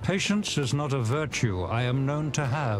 Patience is not a virtue I am known to have.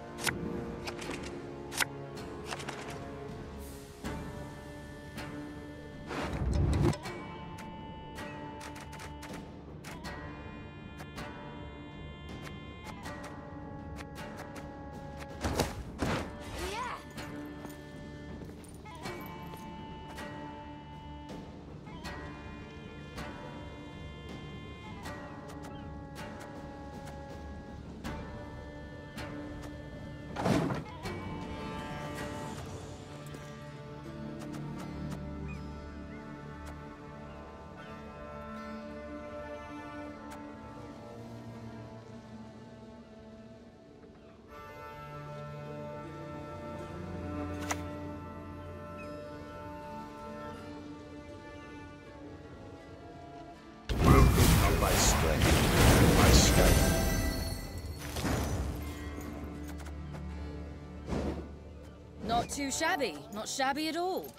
Not too shabby. Not shabby at all.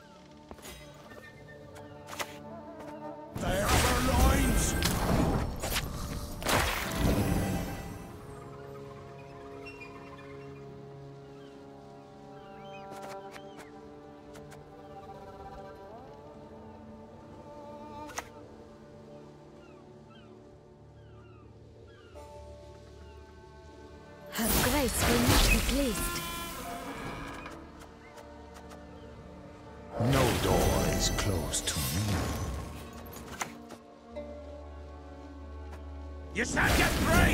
They are our lines! Her Grace will not be pleased. No door is closed to me. You shan't get free!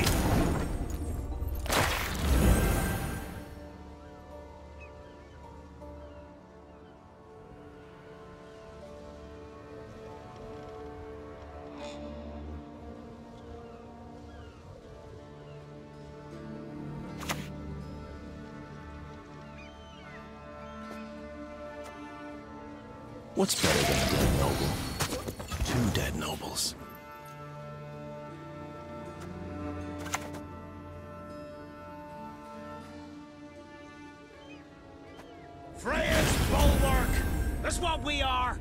What's better than a dead noble? 2 dead nobles. Freya's bulwark! That's what we are!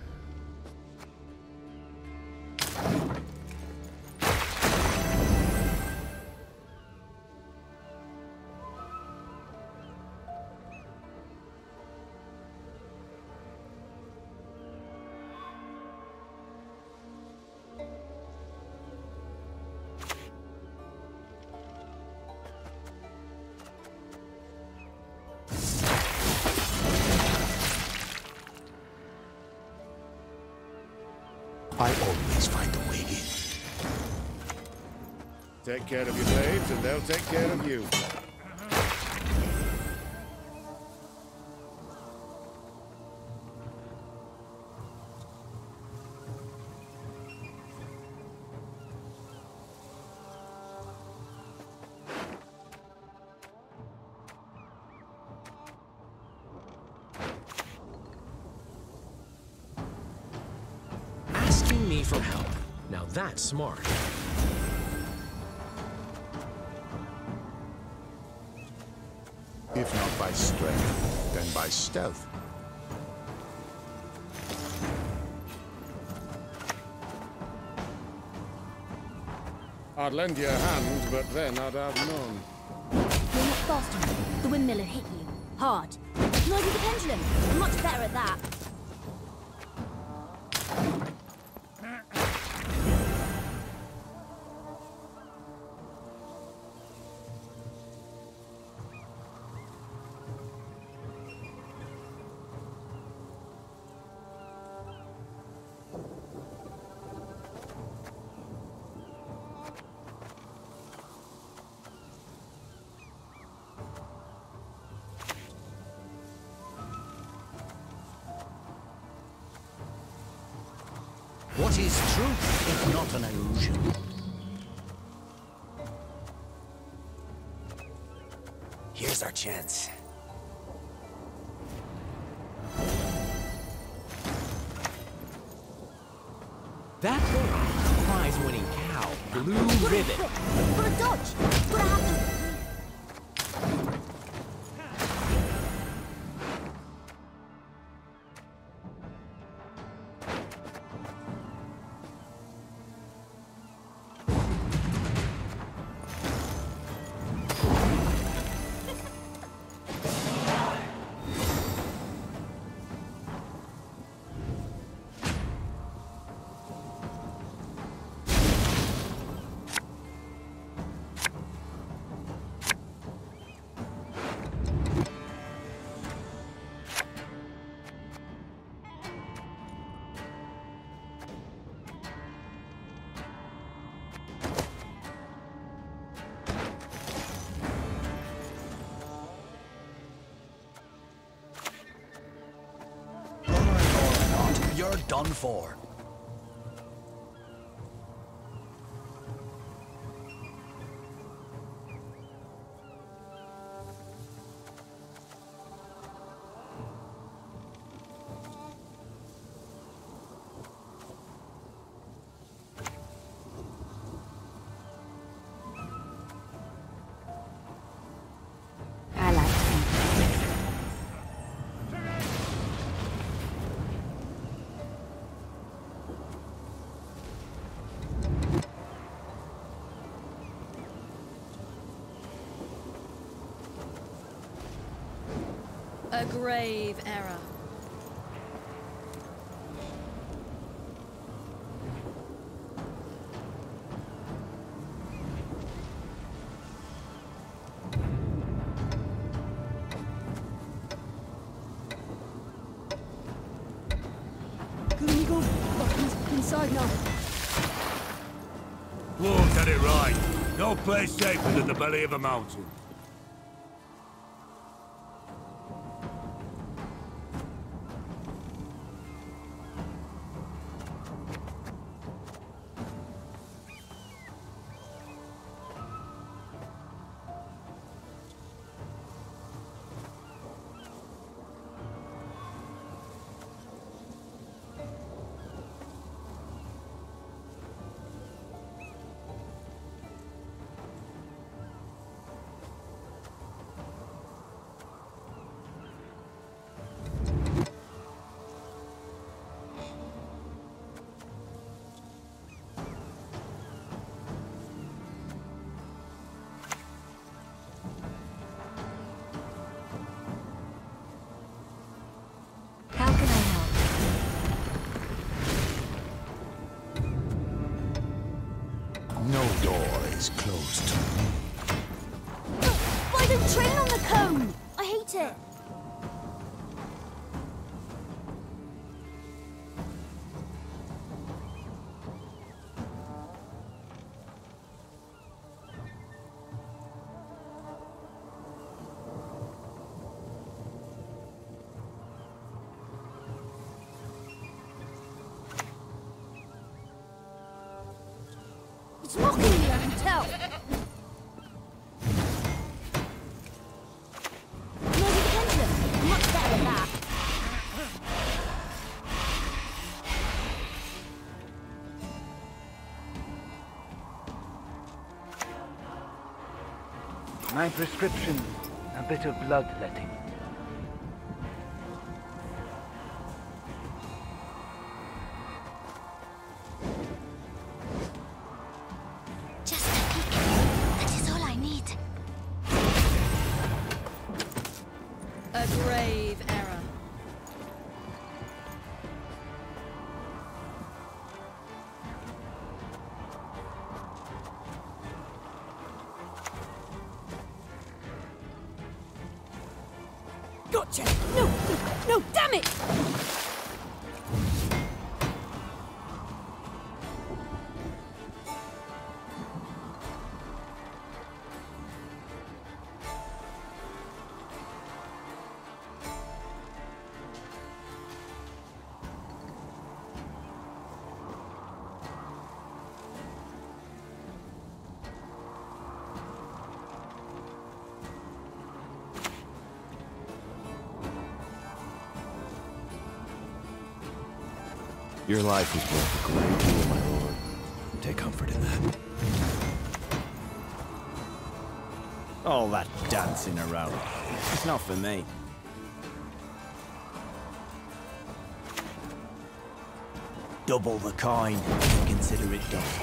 I always find a way in. Take care of your blades, and they'll take care of you. Asking me for help. Now that's smart. If not by strength, then by stealth. I'd lend you a hand, but then I'd have none. You're not fast enough. The windmiller hit you. Hard. No, with the pendulum. I'm much better at that. What is truth if not an illusion? Here's our chance. That boy, prize-winning cow, Blue Ribbon. For a dodge. But I have to... you're done for. A grave error. Inside now. Lord had it right. No place safer than the belly of a mountain. No door is closed. Why don't train on the cone? I hate it. It's mocking me, I can tell. Maybe the pendulum. Much better than that. My prescription, a bit of bloodletting. Just a peek. That is all I need. A grave error. Gotcha! No, no, damn it! Your life is worth a great deal, my lord. Take comfort in that. All that dancing around. It's not for me. Double the coin. Consider it done.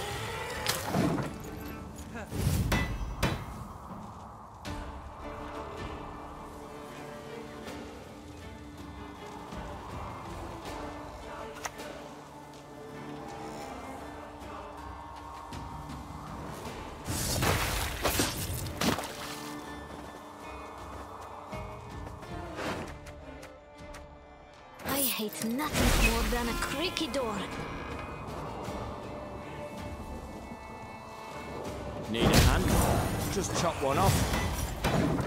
I hate nothing more than a creaky door. Need a hand? Just chop one off.